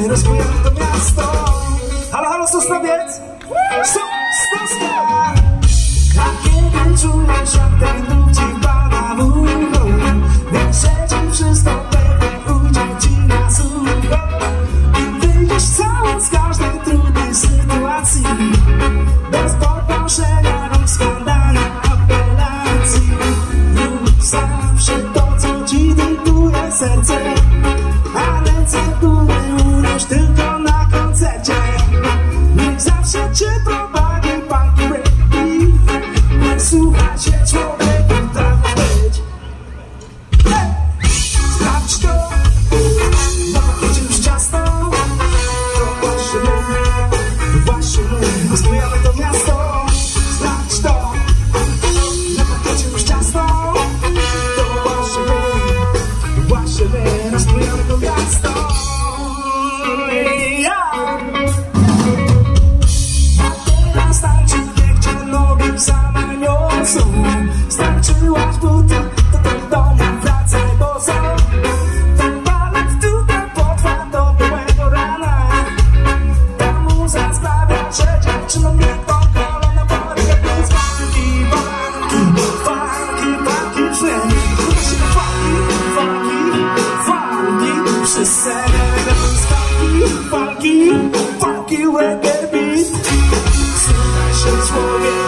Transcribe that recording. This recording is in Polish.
rozbujamy to miasto. Halo, halo, Sosnowiec! SosnoSka! A kiedy czujesz, jak ten duch ci pada w ucho, wiesz, że ci wszystko pewnie ujdzie ci na sucho i wyjdziesz cały z każdej trudnej sytuacji, bez podnoszenia rąk, składania apelacji. Rób zawsze to, co ci dyktuje serce, a ręce w górę unoś tylko na koncercie. Niech zawsze cię prowadzi funky reggae, nie słucha się człowieku, tak ma być. Hey! Sprawdź to, na pakiecie już ciasto. To właśnie my rozbujamy to miasto. Sprawdź to, na pakiecie już ciasto. To właśnie my rozbujamy to miasto. Same niosą, starczyłaś buty, to do domu wracaj, bo są. Ten balet tutaj potrwa do białego rana. Ta muza sprawia, że dziewczynom nie pokolona polega więc funky, przy scenie. Funky, reggae beat. Słuchaj się człowiek.